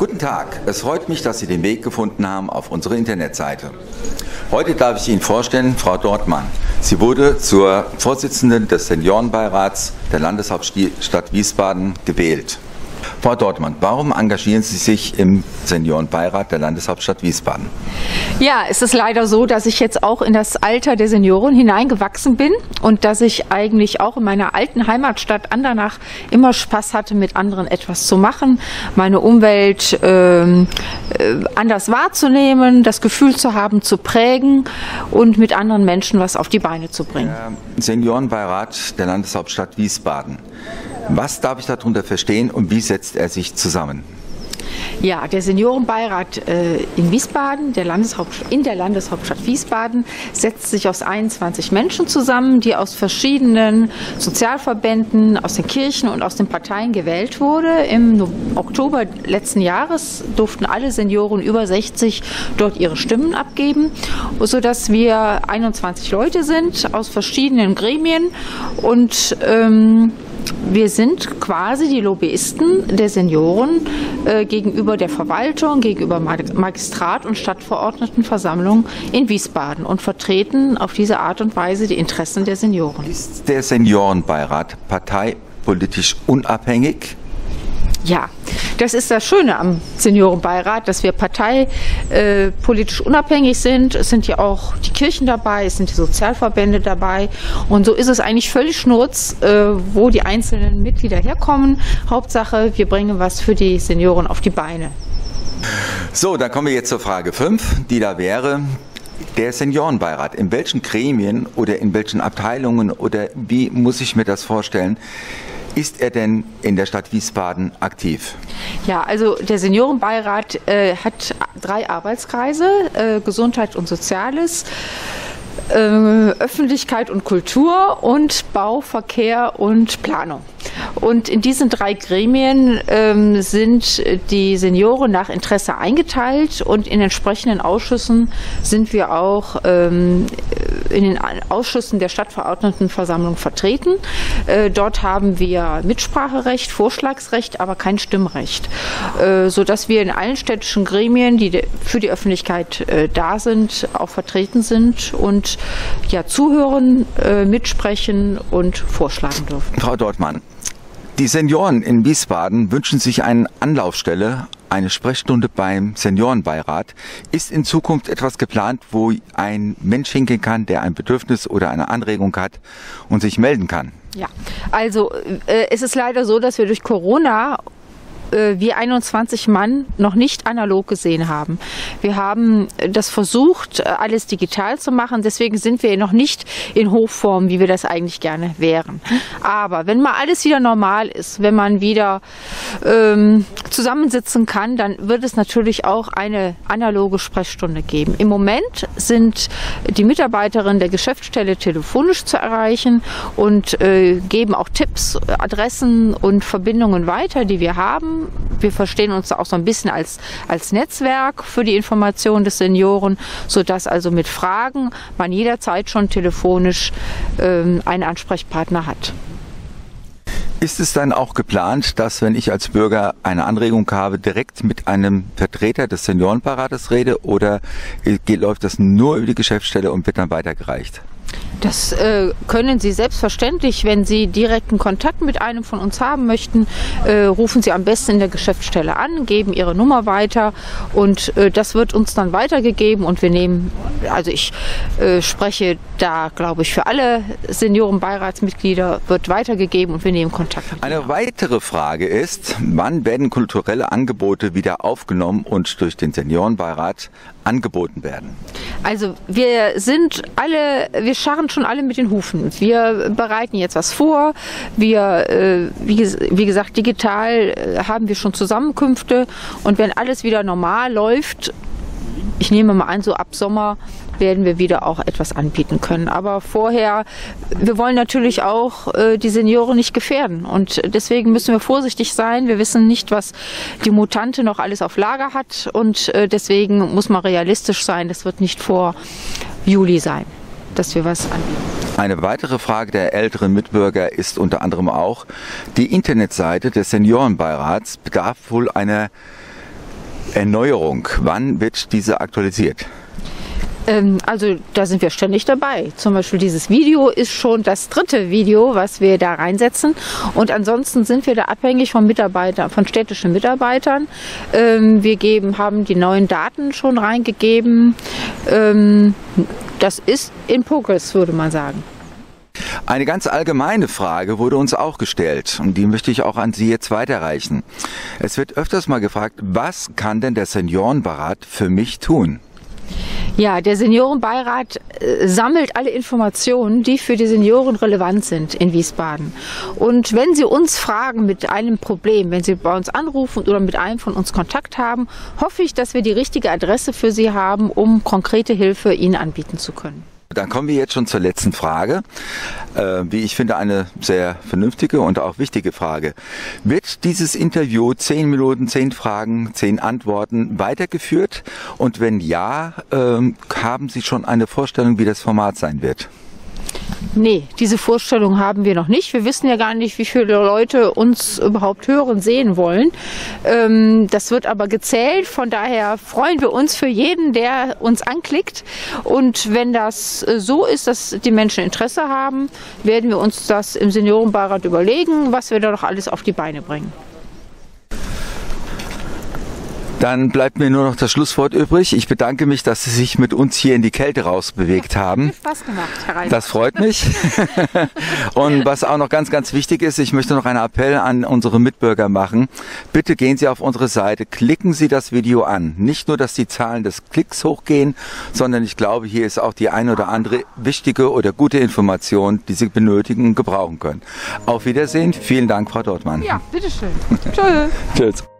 Guten Tag, es freut mich, dass Sie den Weg gefunden haben auf unsere Internetseite. Heute darf ich Ihnen vorstellen, Frau Dortmann. Sie wurde zur Vorsitzenden des Seniorenbeirats der Landeshauptstadt Wiesbaden gewählt. Frau Dortmann, warum engagieren Sie sich im Seniorenbeirat der Landeshauptstadt Wiesbaden? Ja, es ist leider so, dass ich jetzt auch in das Alter der Senioren hineingewachsen bin und dass ich eigentlich auch in meiner alten Heimatstadt Andernach immer Spaß hatte, mit anderen etwas zu machen, meine Umwelt anders wahrzunehmen, das Gefühl zu haben, zu prägen und mit anderen Menschen was auf die Beine zu bringen. Der Seniorenbeirat der Landeshauptstadt Wiesbaden. Was darf ich darunter verstehen und wie setzt er sich zusammen? Ja, der Seniorenbeirat in Wiesbaden, in der Landeshauptstadt Wiesbaden, setzt sich aus 21 Menschen zusammen, die aus verschiedenen Sozialverbänden, aus den Kirchen und aus den Parteien gewählt wurde. Im Oktober letzten Jahres durften alle Senioren über 60 dort ihre Stimmen abgeben, sodass wir 21 Leute sind aus verschiedenen Gremien und wir sind quasi die Lobbyisten der Senioren gegenüber der Verwaltung, gegenüber Magistrat und Stadtverordnetenversammlung in Wiesbaden und vertreten auf diese Art und Weise die Interessen der Senioren. Ist der Seniorenbeirat parteipolitisch unabhängig? Ja, das ist das Schöne am Seniorenbeirat, dass wir parteipolitisch unabhängig sind. Es sind ja auch die Kirchen dabei, es sind die Sozialverbände dabei. Und so ist es eigentlich völlig schnurz, wo die einzelnen Mitglieder herkommen. Hauptsache, wir bringen was für die Senioren auf die Beine. So, dann kommen wir jetzt zur Frage 5, die da wäre: Der Seniorenbeirat, in welchen Gremien oder in welchen Abteilungen oder wie muss ich mir das vorstellen, ist er denn in der Stadt Wiesbaden aktiv? Ja, also der Seniorenbeirat hat 3 Arbeitskreise, Gesundheit und Soziales, Öffentlichkeit und Kultur und Bau, Verkehr und Planung. Und in diesen 3 Gremien sind die Senioren nach Interesse eingeteilt und in entsprechenden Ausschüssen sind wir auch in den Ausschüssen der Stadtverordnetenversammlung vertreten. Dort haben wir Mitspracherecht, Vorschlagsrecht, aber kein Stimmrecht, sodass wir in allen städtischen Gremien, die für die Öffentlichkeit da sind, auch vertreten sind und ja, zuhören, mitsprechen und vorschlagen dürfen. Frau Dortmann, die Senioren in Wiesbaden wünschen sich eine Anlaufstelle, eine Sprechstunde beim Seniorenbeirat. Ist in Zukunft etwas geplant, wo ein Mensch hingehen kann, der ein Bedürfnis oder eine Anregung hat und sich melden kann? Ja, also es ist leider so, dass wir durch Corona wir 21 Mann noch nicht analog gesehen haben. Wir haben das versucht, alles digital zu machen. Deswegen sind wir noch nicht in Hochform, wie wir das eigentlich gerne wären. Aber wenn mal alles wieder normal ist, wenn man wieder zusammensitzen kann, dann wird es natürlich auch eine analoge Sprechstunde geben. Im Moment sind die Mitarbeiterinnen der Geschäftsstelle telefonisch zu erreichen und geben auch Tipps, Adressen und Verbindungen weiter, die wir haben. Wir verstehen uns auch so ein bisschen als Netzwerk für die Information des Senioren, sodass also mit Fragen man jederzeit schon telefonisch einen Ansprechpartner hat. Ist es dann auch geplant, dass, wenn ich als Bürger eine Anregung habe, direkt mit einem Vertreter des Seniorenbeirates rede, oder läuft das nur über die Geschäftsstelle und wird dann weitergereicht? Das können Sie selbstverständlich, wenn Sie direkten Kontakt mit einem von uns haben möchten, rufen Sie am besten in der Geschäftsstelle an, geben Ihre Nummer weiter und das wird uns dann weitergegeben und wir nehmen, also ich spreche da, glaube ich, für alle Seniorenbeiratsmitglieder, wird weitergegeben und wir nehmen Kontakt mit Ihnen. Eine weitere Frage ist, wann werden kulturelle Angebote wieder aufgenommen und durch den Seniorenbeirat angeboten werden? Also wir scharren schon alle mit den Hufen. Wir bereiten jetzt was vor. Wir, wie gesagt, digital haben wir schon Zusammenkünfte. Und wenn alles wieder normal läuft, ich nehme mal an, so ab Sommer werden wir wieder auch etwas anbieten können. Aber vorher, wir wollen natürlich auch die Senioren nicht gefährden. Und deswegen müssen wir vorsichtig sein. Wir wissen nicht, was die Mutante noch alles auf Lager hat. Und deswegen muss man realistisch sein. Das wird nicht vor Juli sein, dass wir was anbieten. Eine weitere Frage der älteren Mitbürger ist unter anderem auch, die Internetseite des Seniorenbeirats bedarf wohl einer Erneuerung, wann wird diese aktualisiert? Also da sind wir ständig dabei. Zum Beispiel dieses Video ist schon das 3. Video, was wir da reinsetzen. Und ansonsten sind wir da abhängig von Mitarbeitern, von städtischen Mitarbeitern. Wir haben die neuen Daten schon reingegeben. Das ist in Progress, würde man sagen. Eine ganz allgemeine Frage wurde uns auch gestellt und die möchte ich auch an Sie jetzt weiterreichen. Es wird öfters mal gefragt, was kann denn der Seniorenbeirat für mich tun? Ja, der Seniorenbeirat sammelt alle Informationen, die für die Senioren relevant sind in Wiesbaden. Und wenn Sie uns fragen mit einem Problem, wenn Sie bei uns anrufen oder mit einem von uns Kontakt haben, hoffe ich, dass wir die richtige Adresse für Sie haben, um konkrete Hilfe Ihnen anbieten zu können. Dann kommen wir jetzt schon zur letzten Frage, wie ich finde eine sehr vernünftige und auch wichtige Frage. Wird dieses Interview 10 Minuten, 10 Fragen, 10 Antworten weitergeführt? Und wenn ja, haben Sie schon eine Vorstellung, wie das Format sein wird? Nee, diese Vorstellung haben wir noch nicht. Wir wissen ja gar nicht, wie viele Leute uns überhaupt hören, sehen wollen. Das wird aber gezählt. Von daher freuen wir uns für jeden, der uns anklickt. Und wenn das so ist, dass die Menschen Interesse haben, werden wir uns das im Seniorenbeirat überlegen, was wir da noch alles auf die Beine bringen. Dann bleibt mir nur noch das Schlusswort übrig. Ich bedanke mich, dass Sie sich mit uns hier in die Kälte rausbewegt haben. Hat Spaß gemacht, Herr Reiter. Das freut mich. Und was auch noch ganz, ganz wichtig ist, ich möchte noch einen Appell an unsere Mitbürger machen. Bitte gehen Sie auf unsere Seite, klicken Sie das Video an. Nicht nur, dass die Zahlen des Klicks hochgehen, sondern ich glaube, hier ist auch die ein oder andere wichtige oder gute Information, die Sie benötigen und gebrauchen können. Auf Wiedersehen. Vielen Dank, Frau Dortmann. Ja, bitteschön. Tschüss. Tschüss.